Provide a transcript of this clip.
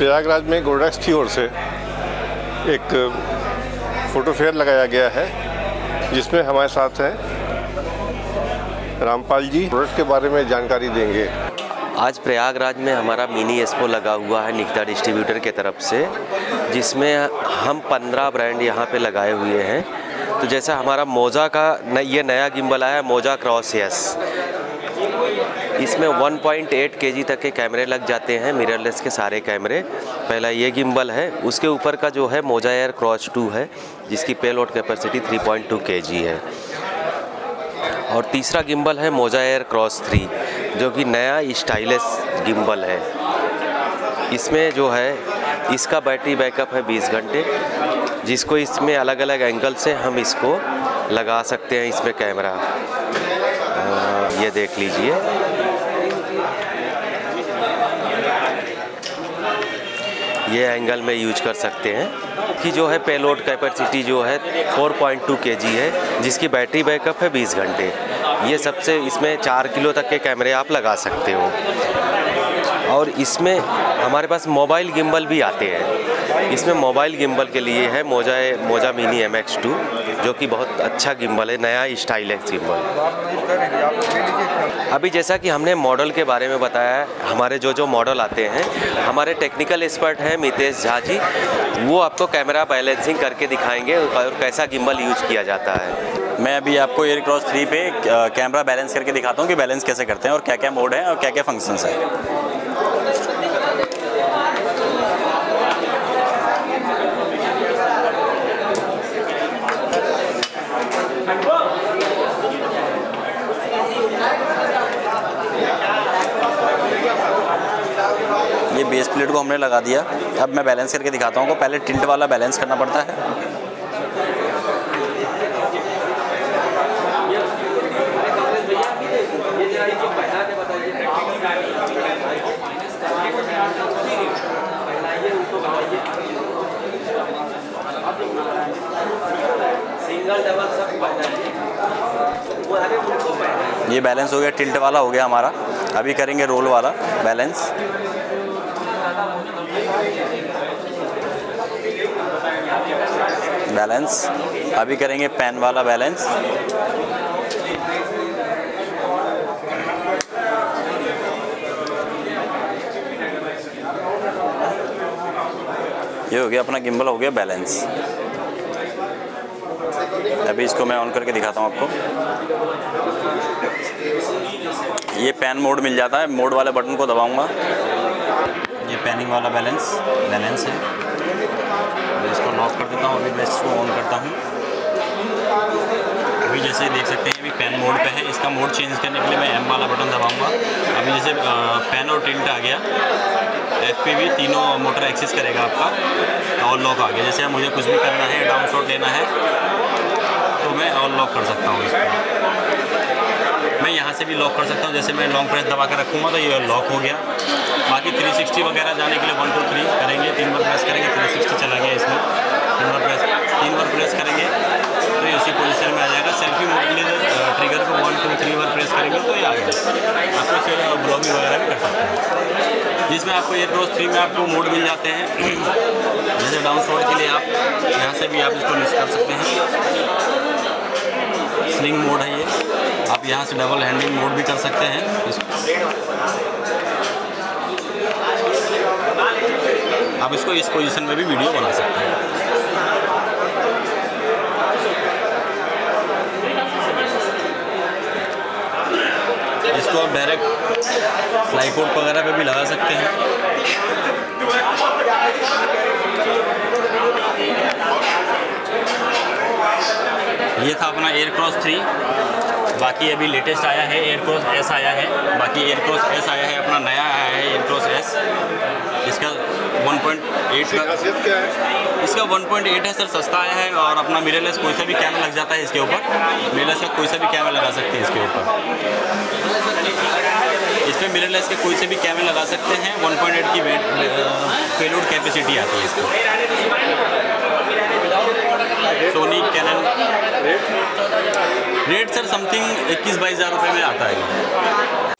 प्रयागराज में गोल्डेक्स की ओर से एक फ़ोटो फेयर लगाया गया है, जिसमें हमारे साथ हैं रामपाल जी, प्रोडक्ट के बारे में जानकारी देंगे। आज प्रयागराज में हमारा मिनी एक्सपो लगा हुआ है निकिता डिस्ट्रीब्यूटर के तरफ से, जिसमें हम 15 ब्रांड यहाँ पे लगाए हुए हैं। तो जैसा हमारा मोजा का ये नया गिम्बल आया है, मोजा क्रॉस एस। इसमें 1.8 kg तक के कैमरे लग जाते हैं, मिररलेस के सारे कैमरे। पहला ये गिम्बल है, उसके ऊपर का जो है मोजा एयर क्रॉस 2 है, जिसकी पेलोड कैपेसिटी 3.2 kg है। और तीसरा गिम्बल है मोजा एयर क्रॉस 3, जो कि नया स्टाइलिश गिम्बल है। इसमें जो है इसका बैटरी बैकअप है 20 घंटे, जिसको इसमें अलग अलग एंगल से हम इसको लगा सकते हैं। इसमें कैमरा ये देख लीजिए, ये एंगल में यूज कर सकते हैं। कि जो है पेलोड कैपेसिटी जो है 4.2 kg है, जिसकी बैटरी बैकअप है 20 घंटे। ये सबसे इसमें 4 किलो तक के कैमरे आप लगा सकते हो। और इसमें हमारे पास मोबाइल गिम्बल भी आते हैं। इसमें मोबाइल गिम्बल के लिए है मोजा मिनी MX2, जो कि बहुत अच्छा गिम्बल है, नया स्टाइलिश गिम्बल। अभी जैसा कि हमने मॉडल के बारे में बताया, हमारे जो मॉडल आते हैं, हमारे टेक्निकल एक्सपर्ट हैं मितेश झा जी, वो आपको कैमरा बैलेंसिंग करके दिखाएंगे और कैसा गिम्बल यूज किया जाता है। मैं अभी आपको एयर क्रॉस 3 पे कैमरा बैलेंस करके दिखाता हूँ कि बैलेंस कैसे करते हैं और क्या क्या मोड है और क्या क्या फंक्शंस है। ये बेस प्लेट को हमने लगा दिया। अब मैं बैलेंस करके दिखाता हूँ। पहले टिल्ट वाला बैलेंस करना पड़ता है। ये बैलेंस हो गया, टिल्ट वाला हो गया हमारा। अभी करेंगे रोल वाला बैलेंस। अभी करेंगे पैन वाला बैलेंस। ये हो गया अपना गिम्बल, हो गया बैलेंस। अभी इसको मैं ऑन करके दिखाता हूँ आपको। ये पैन मोड मिल जाता है, मोड वाले बटन को दबाऊंगा। ये पैनिंग वाला बैलेंस है। मैं इसको लॉक कर देता हूँ। अभी मैं इसको ऑन करता हूँ। अभी जैसे देख सकते हैं, अभी पैन मोड पे है। इसका मोड चेंज करने के लिए मैं M वाला बटन दबाऊंगा। अभी जैसे पैन और टिल्ट आ गया, FPV तीनों मोटर एक्सेस करेगा आपका। और लॉक आ गया। जैसे मुझे कुछ भी करना है, डाउन शॉट लेना है, तो मैं और लॉक कर सकता हूँ इसको। मैं यहाँ से भी लॉक कर सकता हूँ। जैसे मैं लॉन्ग प्रेस दबा कर रखूँगा तो ये लॉक हो गया। बाकी 360 वगैरह जाने के लिए 1 2 3 करेंगे, 3 बार प्रेस करेंगे, 360 चला गया इसमें। 3 बार प्रेस करेंगे तो ये उसी पोजीशन में आ जाएगा। सेल्फी मोड के लिए ट्रिगर को 1 2 3 बार प्रेस करेंगे तो ये आ गया। आपको इसे ब्लॉगिंग वगैरह भी कर सकते हैं। जिसमें आपको एयर क्रॉस 3 में आपको मोड मिल जाते हैं। जैसे डाउन शॉट के लिए आप यहाँ से भी आप इसको मिस कर सकते हैं। स्लिंग मोड है ये। आप यहाँ से डबल हैंडिंग मोड भी कर सकते हैं। आप इसको इस पोजीशन में भी वीडियो बना सकते हैं। इसको आप डायरेक्ट फ्लाई कोट वगैरह पे भी लगा सकते हैं। ये था अपना एयर क्रॉस 3। बाकी अभी लेटेस्ट आया है एयर क्रॉस S आया है। बाकी एयर क्रॉस S आया है, अपना नया आया है एयर क्रॉस S। इसका 1.8 का इसका 1.8 है सर, सस्ता आया है। और अपना मिररलेस कोई सा भी कैमरा लग जाता है इसके ऊपर। मिररलेस का कोई सा भी कैमरा लगा सकते हैं इसके ऊपर। इसमें मिररलेस के कोई से भी कैमरे लगा सकते हैं। 1.8 की पेलोड कैपेसिटी आती है इसको। Sony Canon rate sir something 21-22 हज़ार रुपये में आता है।